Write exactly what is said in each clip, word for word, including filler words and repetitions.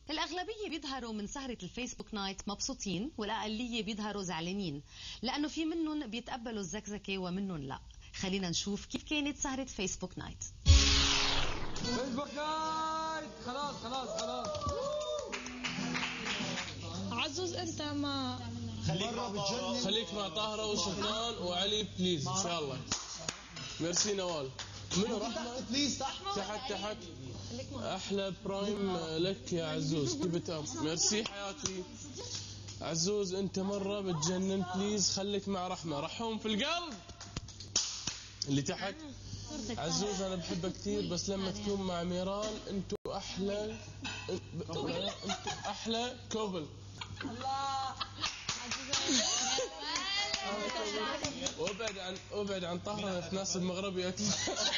الأغلبية بيظهروا من سهرة الفيسبوك نايت مبسوطين، والأقلية بيظهروا زعلانين لأنه في منهم بيتقبلوا الزكزكة ومنهم لا. خلينا نشوف كيف كانت سهرة فيسبوك نايت. فيسبوك نايت خلاص خلاص خلاص. عزوز انت ما خليك مع طاهرة خليك مع طاهرة وسلطان وعلي بليز ان شاء الله. ميرسي نوال. منو رحمة؟ بليز تحت تحت تحت. احلى برايم لك يا عزوز. كيف اب. ميرسي حياتي. عزوز انت مرة بتجنن بليز خليك مع رحمة. رحوم في القلب. اللي تحت عزوز انا بحبك كثير بس لما تكون مع ميرال انتو احلى انتو احلى كوبل. الله. وابعد عن ابعد عن طهرة تناسب مغربي اكثر.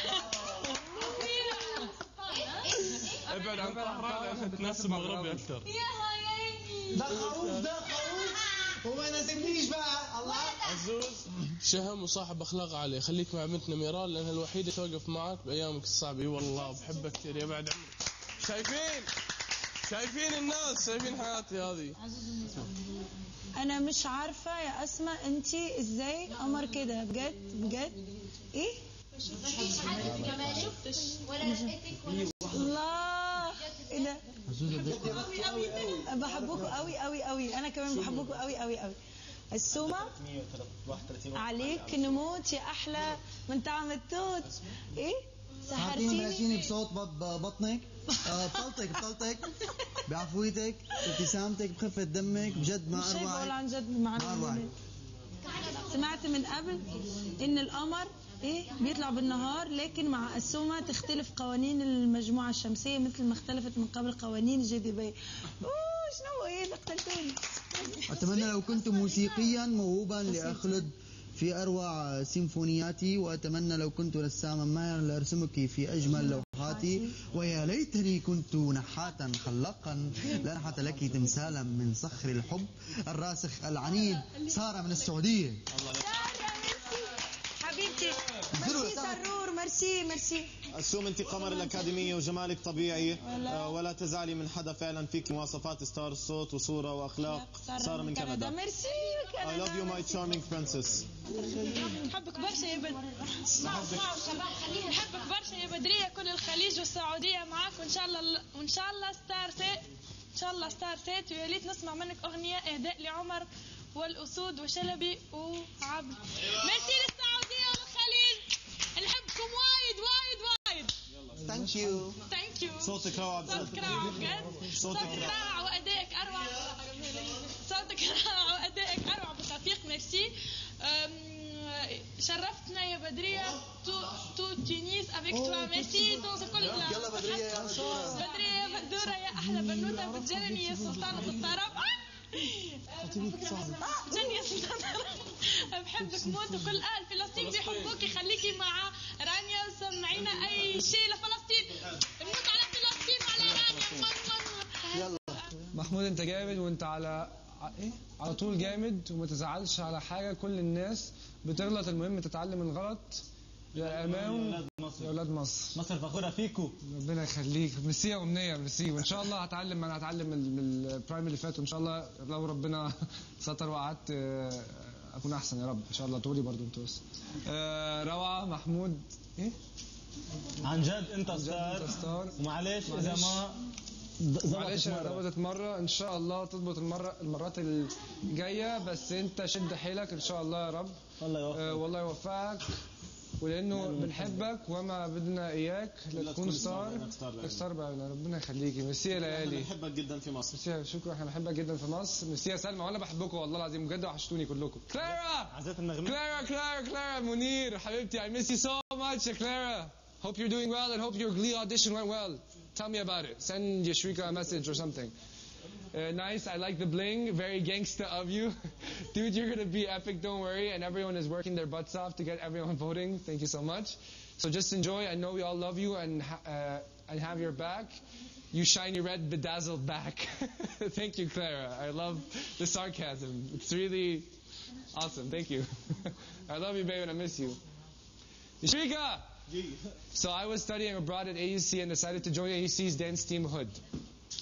ابعد عن طهرة لانها تناسب مغربي اكثر. ده خروف ده خروف وما يناسبنيش بقى. الله. عزوز شهم وصاحب اخلاق عاليه. خليك مع بنتنا ميرال لانها الوحيده توقف معك بايامك الصعبه. اي والله بحبك كثير يا بعد عمري. شايفين شايفين الناس شايفين حياتي هذه. انا مش عارفه يا اسماء انتي ازاي قمر كده بجد بجد. ايه ما شفتش ولا لقيتك ولا الله. ايه ده بحبكوا قوي قوي قوي. انا كمان بحبكوا قوي قوي قوي. السومة عليك نموت يا احلى من طعم التوت. ايه سحرتيني بلاشيني بصوت بطنك بطلتك بطلتك بعفويتك بابتسامتك بخفة دمك بجد ما اروعك. اروعك عن جد ما اروعك. سمعت من قبل ان القمر ايه بيطلع بالنهار لكن مع السومة تختلف قوانين المجموعة الشمسية مثل ما اختلفت من قبل قوانين الجاذبية. اوه شنو ايه اللي قتلتوني. اتمنى لو كنت موسيقيا موهوبا لاخلد في اروع سيمفونياتي، واتمنى لو كنت رساما ماهرا لارسمك في اجمل لوحاتي، ويا ليتني كنت نحاتا خلاقا لنحت لك تمثالا من صخر الحب الراسخ العنيد. سارة من السعودية. حبيبتي ميرسي سرور. ميرسي ميرسي. السوم انت قمر الاكاديميه وجمالك طبيعي ولا, ولا تزعلي من حدا. فعلا فيك مواصفات ستار الصوت وصوره واخلاق. ساره من كندا. ميرسي I love you my charming princess. نحبك برشا يا بدر. اسمعوا اسمعوا شباب خلينا نحبك برشا يا بدريه. كل الخليج والسعوديه معاك وان شاء الله وان شاء الله ستار سيت ان شاء الله ستار سيت. ويا ريت نسمع منك اغنيه اهداء لعمر والاسود وشلبي وعبد. ميرسي للسعوديه والخليج. نحبكم وايد وايد وايد. ثانك يو ثانك يو. صوتك روعه. صوتك روعه بجد. صوتك روعه وادائك اروع. صوتك روعه وادائك اروع بتوفيق. ميرسي. شرفتنا يا بدريه. تو تو تونس افيك توا. ميرسي تونس كل. يلا بدريه يا بدوره. بدريه يا بدوره يا احلى بنوته بتجنني يا سلطانه الطرب. جني يا سلطانه. بحبك موت وكل اهل فلسطين بيحبوكي. خليكي مع رانيا وسمعينا اي شيء لفلسطين. نموت على فلسطين وعلى رانيا. يلا محمود انت جامد وانت على ايه على طول جامد وما تزعلش على حاجه. كل الناس بتغلط المهم تتعلم الغلط. يا امان يا اولاد مصر. مصر فخوره فيكم. ربنا يخليك. ميرسي يا امنيه. ميرسي. وان شاء الله هتعلم. انا هتعلم من البرايم اللي فات وان شاء الله لو ربنا ستر وقعدت اكون احسن يا رب ان شاء الله. تقولي برضو انت بس. آه روعه محمود. ايه عن جد انت ستار. ومعلش اذا ما معلش ظبطت مره ان شاء الله تظبط المره المرات الجايه. بس انت شد حيلك ان شاء الله يا رب. الله يوفقك. آه والله يوفقك. ولانه بنحبك وما بدنا اياك لتكون ستار. ستار بقى. ربنا يخليكي. ميرسي يا ليالي. بنحبك جدا في مصر. ميرسي. شكرا. احنا بنحبك جدا في مصر. ميرسي يا سلمى. وانا بحبكم والله العظيم بجد. وحشتوني كلكم. كلارا عزيزة النغمة. كلارا كلارا كلارا منير حبيبتي. I miss you so much Clara. Hope you're doing well and hope your Glee audition went well. Tell me about it. Send Yashrika a message or something. Uh, nice. I like the bling. Very gangsta of you. Dude, you're going to be epic. Don't worry. And everyone is working their butts off to get everyone voting. Thank you so much. So just enjoy. I know we all love you and uh, and have your back. You shiny red bedazzled back. Thank you, Clara. I love the sarcasm. It's really awesome. Thank you. I love you, babe, and I miss you. Yashrika! So I was studying abroad at A U C and decided to join A U C's dance team Hood.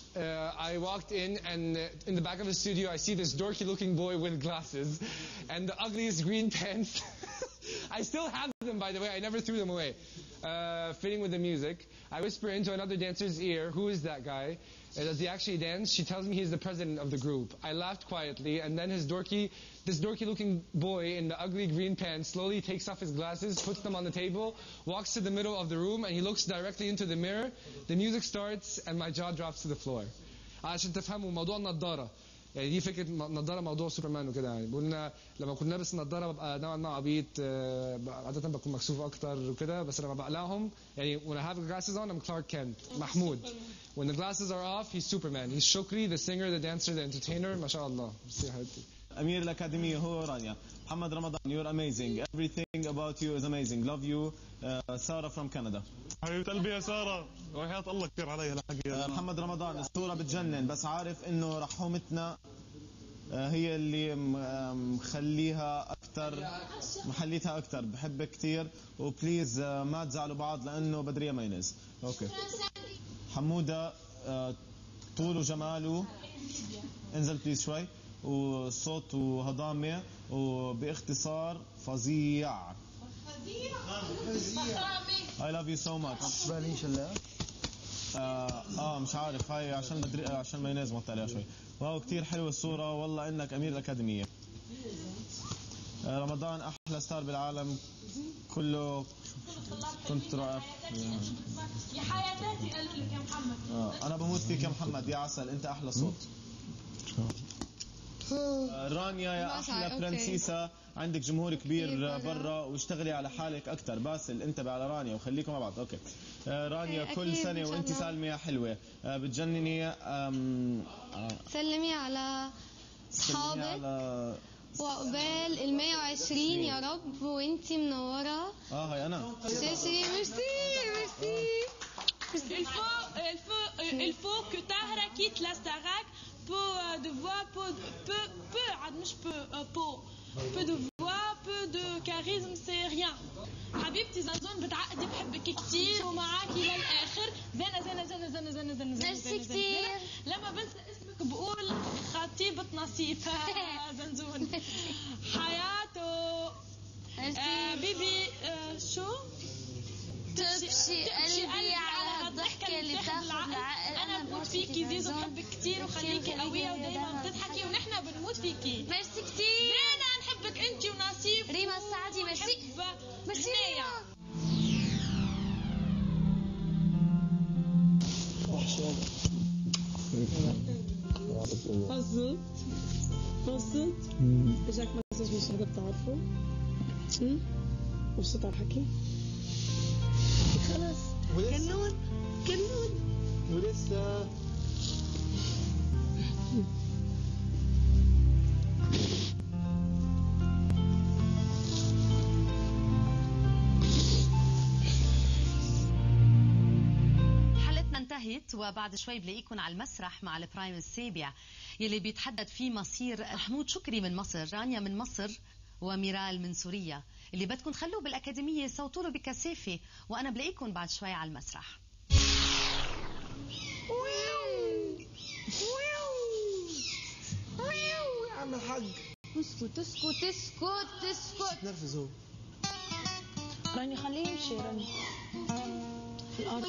uh, I walked in, and uh, in the back of the studio, I see this dorky-looking boy with glasses and the ugliest green pants. I still have them, by the way. I never threw them away. Uh, fitting with the music. I whisper into another dancer's ear, "Who is that guy? Uh, does he actually dance?" She tells me he's the president of the group. I laughed quietly, and then his dorky, this dorky-looking boy in the ugly green pants slowly takes off his glasses, puts them on the table, walks to the middle of the room, and he looks directly into the mirror. The music starts, and my jaw drops to the floor. عشان تفهموا موضوع النضارة. يعني دي فكرة نضارة موضوع سوبرمان وكده يعني. قلنا لما كنت لابس نضارة ببقى نوعا ما عبيط، عادة بكون مكسوف أكتر وكده، بس لما بقلعهم يعني when I have the glasses on I'm Clark Kent. محمود. When the glasses are off he's Superman. He's Shukri, the singer, the dancer, the entertainer. ما شاء الله. ميرسي حبيبتي. أمير الأكاديمية هو رانيا. محمد رمضان, you're amazing. Everything about you is amazing. Love you. uh, سارة from Canada. حبيبة قلبي يا سارة، وحياة الله كثير عليها الحقيقة. uh, محمد رمضان, الصورة بتجنن، بس عارف إنه رحومتنا uh, هي اللي مخليها أكثر، محليتها أكثر. بحبك كثير، وبليز uh, ما تزعلوا بعض لأنه بدرية مايونيز. أوكي. حمودة, uh, طول وجماله، انزل بليز شوي، وصوت وهضامة، وباختصار فظيع. I love you so much. باليش الله. آه, اه مش عارف، هاي عشان بدري عشان مايونيز مط عليها شوي. واو كثير حلوة الصورة، والله انك امير الأكاديمية. آه رمضان احلى ستار بالعالم كله. كنت رائع. يا حياتاتي قالت لك يا محمد. آه انا بموت فيك يا محمد، يا عسل، انت احلى صوت. رانيا يا احلى برنسيسة، عندك جمهور كبير برا، واشتغلي على حالك اكثر. باسل انتبه على رانيا وخليكم مع بعض. اوكي. رانيا كل سنه وانت سالمه يا حلوه، بتجنني. سلمي على اصحابك وعقبال ال مية وعشرين يا رب، وانت منوره. اه هاي انا. ميرسي ميرسي ميرسي. Il faut, il faut, il faut que Tahra quitte la Starac. Peu de voix, peu, peu, peu, مش peu, peu, peu de voix, peu de charisme, c'est rien. حبيبتي زنزون بتعقدي، بحبك كتير ومعاكي للآخر. زينة زينة زينة زينة زينة زينة زينة ميرسي كتير. لما بنسى اسمك بقول خطيبة نصيف. زنزون حياته. آه بيبي آه شو؟ تبشي قلبي على هالضحكة اللي بتاخد العقل. أنا بموت فيكي زيزو، بحبك كتير وخليكي قوية ودايما بتضحكي، ونحن بنموت فيكي. ميرسي كتير. زينة نحبك أنت ونصيف. ريما السعدي. ميرسي ميرسي ريما. مبسوط مبسوط. اجاك مسج من شهادة بتعرفه؟ مبسوط على الحكي؟ خلاص. كنون كنون. ولسه حلقتنا انتهت، وبعد شوي بلاقيكم على المسرح مع البرايم السابع يلي بيتحدد فيه مصير محمود شكري من مصر، رانيا من مصر، وميرال من سوريا. اللي بدكم تخلوه بالأكاديمية صوتوا له بكثافة، وأنا بلاقيكم بعد شوي على المسرح. يا عم الحاج اسكت اسكت اسكت اسكت. نرفز هو. راني خليه يمشي. راني في الأرض.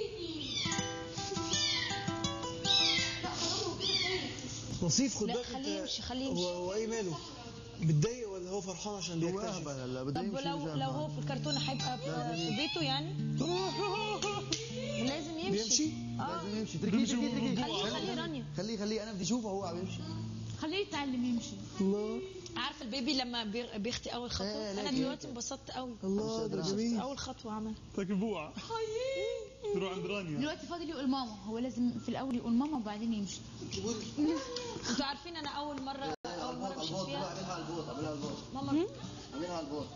نصيف خد لا بالك. خليه يمشي خليه يمشي. هو ايه ماله؟ بتضايق ولا هو فرحان عشان بيكتشف؟ هلا طب لو لو هو في الكرتون هيبقى في بيته يعني؟ لازم يمشي. بيمشي؟ اه لازم يمشي. تركي تركي تركي. خليه خليه رانيا. خليه خليه انا بدي اشوفه هو عم يمشي. خليه يتعلم يمشي. الله. عارفه البيبي لما بيخطي اول خطوه؟ آه انا دلوقتي انبسطت قوي. الله ده جميل. اول خطوه عمل. تكبوع. تروح عند رانيا. دلوقتي فاضل يقول ماما، هو لازم في الاول يقول ماما وبعدين يمشي. انتوا عارفين انا اول مره اول مره مشيت فيها اعملها على البوط. اعملها على البوط. ماما اعملها على البوط.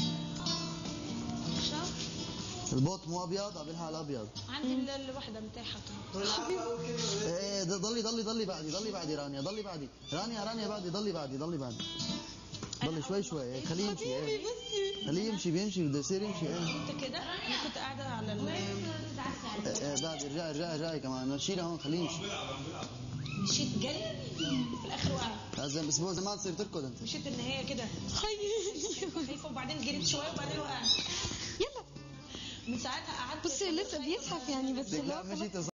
البوط مو ابيض، اعملها على الابيض. عندي الوحده متاحه. ايه ضلي ضلي ضلي بعدي ضلي بعدي رانيا ضلي بعدي رانيا رانيا بعدي ضلي بعدي ضلي بعدي ضلي شوي شوي. خليه يمشي. ايه خليه يمشي. بيمشي بده يصير يمشي. ايه انت كده انا كنت قاعده على ال بعد ارجعي ارجعي ارجعي كمان شيلها هون خليه يمشي. مشيت جري في الاخر وقعت. لازم اسبوع زمان تصير تركض انت. مشيت ان هي كده خايفه وبعدين جريت شويه وبعدين وقعت. يلا من ساعتها قعدت بصي لسه بيزحف يعني بس لا مشيت